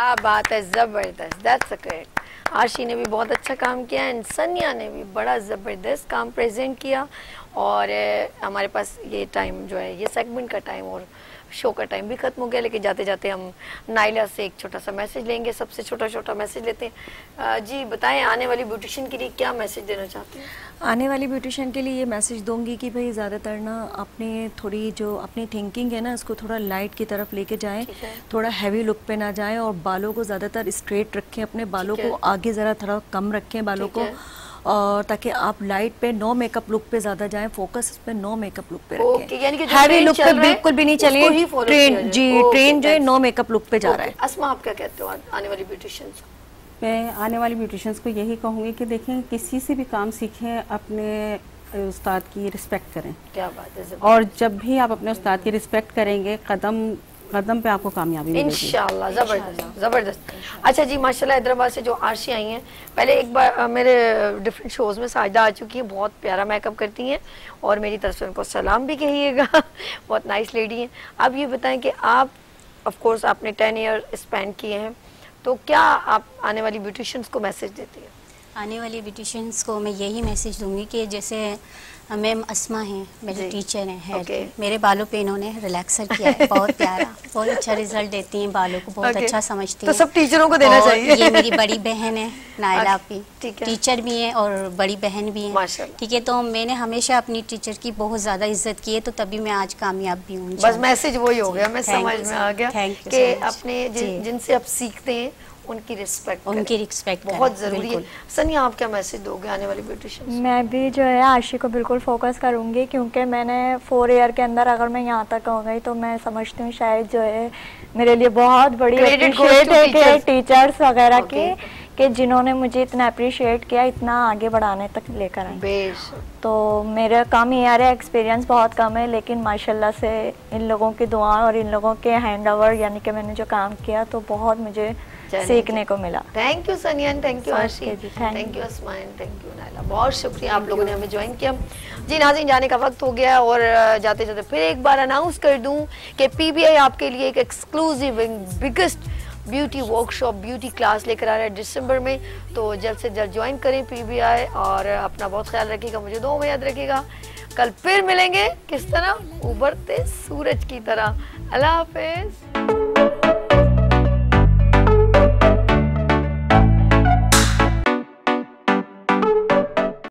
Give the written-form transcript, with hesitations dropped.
क्या बात है, जबरदस्त, दैट्स ग्रेट। आशी ने भी बहुत अच्छा काम किया एंड सनिया ने भी बड़ा ज़बरदस्त काम प्रेजेंट किया। और हमारे पास ये टाइम जो है, ये सेगमेंट का टाइम और शो का टाइम भी ख़त्म हो गया, लेकिन जाते जाते हम नाइला से एक छोटा सा मैसेज लेंगे। सबसे छोटा मैसेज लेते हैं। जी बताएं, आने वाली ब्यूटिशियन के लिए क्या मैसेज देना चाहते हैं? आने वाली ब्यूटिशियन के लिए ये मैसेज दूंगी कि भाई ज़्यादातर ना अपने थोड़ी जो अपनी थिंकिंग है ना, उसको थोड़ा लाइट की तरफ लेके जाएं, थोड़ा हैवी लुक पे ना जाएं और बालों को ज़्यादातर स्ट्रेट रखें, अपने बालों को आगे ज़रा थोड़ा कम रखें बालों को, और ताकि आप लाइट पे नो मेकअप लुक पे ज्यादा जाएं, फोकस इस पे नो मेकअप लुक पे रखें। यानी कि हैवी लुक पे बिल्कुल भी नहीं चलिए, ट्रेन जो है नो मेकअप लुक पे जा रहा है। अस्मा, आप क्या कहते हो आने वाली ब्यूटिशियंस को? मैं आने वाली ब्यूटिशियंस को यही कहूँगी कि देखें, किसी से भी काम सीखें, अपने उस्ताद की रिस्पेक्ट करें। क्या बात है। और जब भी आप अपने उस्ताद की रिस्पेक्ट करेंगे, कदम कदम पे आपको कामयाबी मिलेगी इंशाल्लाह। जबरदस्त। अच्छा जी, माशाल्लाह हैदराबाद से जो आशी आई हैं, पहले एक बार मेरे डिफरेंट शोज में साजिदा आ चुकी हैं, बहुत प्यारा मेकअप करती हैं और मेरी तरफ से उनको सलाम भी कहिएगा। बहुत नाइस लेडी हैं। अब ये बताएं कि आप ऑफ कोर्स आपने 10 ईयर स्पेंड किए हैं, तो क्या आप आने वाली ब्यूटिशियंस को मैसेज देती हैं? आने वाली ब्यूटिशियंस को मैं यही मैसेज दूंगी कि जैसे मैम अस्मा हैं, मेरे टीचर हैं, हेयर मेरे बालों पे इन्होंने रिलैक्सर किया है, बहुत प्यारा, बहुत अच्छा रिजल्ट देती हैं, बालों को बहुत अच्छा समझती हैं। तो सब टीचरों को देना चाहिए। ये मेरी बड़ी बहन है नायला भी, टीचर भी है और बड़ी बहन भी है, ठीक है। तो मैंने हमेशा अपनी टीचर की बहुत ज्यादा इज्जत की है, तो तभी मैं आज कामयाब भी हूँ। बस मैसेज वही हो गया, मैं समझ में आ गया कि अपने जिनसे आप सीखते हैं उनकी रिस्पेक्ट बहुत जरूरी है। सनिया, आप क्या मैसेज दोगे आने वाली ब्यूटिशियंस? मैं भी जो है आशी को बिल्कुल फोकस करूंगी, क्योंकि मैंने 4 ईयर के अंदर अगर मैं यहाँ तक हो गई तो मैं समझती हूँ शायद जो है मेरे लिए बहुत बड़ी अप्रिशिएट है टीचर्स वगैरह की, कि जिन्होंने मुझे इतना अप्रिशिएट किया, इतना आगे बढ़ाने तक लेकर आए। तो मेरा कम ईयर है, एक्सपीरियंस बहुत कम है, लेकिन माशाल्लाह से इन लोगों की दुआ और इन लोगों के हैंड ओवर, यानी कि मैंने जो काम किया तो बहुत मुझे सीखने को मिला। Thank you Saniya, thank you Aashi, thank you Asma, thank you Naila. बहुत शुक्रिया आप लोगों ने हमें ज्वाइन किया। जी नाज़रीन, जाने का वक्त हो गया और जाते जाते फिर एक बार अनाउंस कर दूं कि पीबीआई आपके लिए एक exclusive biggest beauty workshop, beauty class लेकर आ रहा है दिसंबर में। तो जल्द से जल्द ज्वाइन करें पीबीआई और अपना बहुत ख्याल रखिएगा, मुझे दुआ में याद रखिएगा। कल फिर मिलेंगे किस तरह, उभरते सूरज की तरह। अल्लाह हाफिज।